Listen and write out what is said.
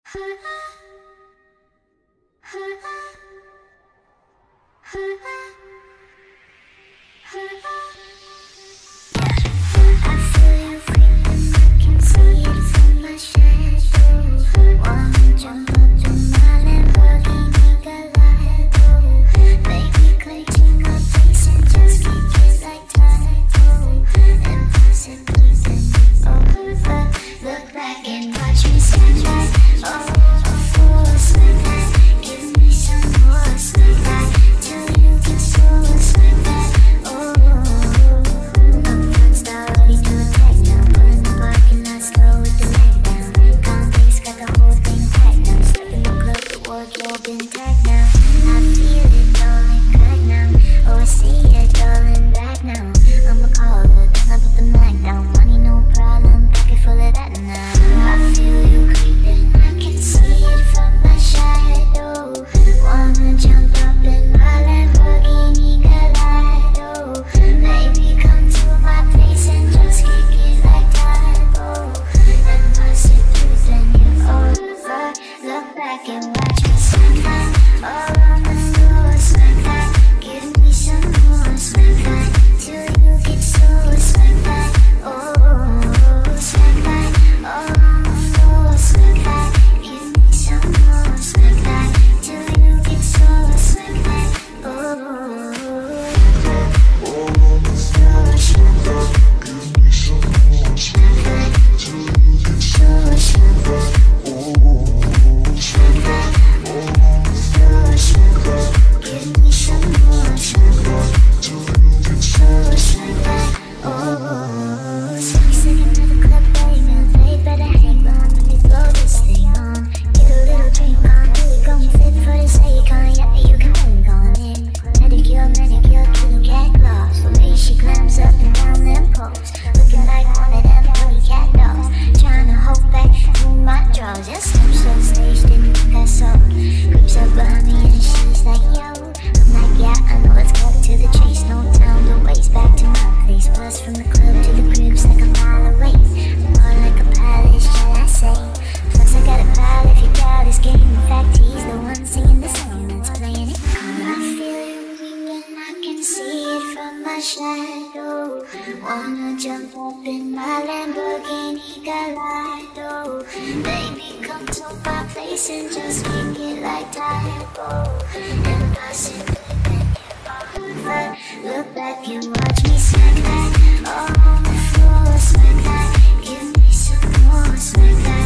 Wanna jump up in my Lamborghini Gallardo. Baby, come to my place and just kick it like Tybo. And possibly then you over. Look back and watch me smack that all on the floor. Smack that, give me some more. Smack that.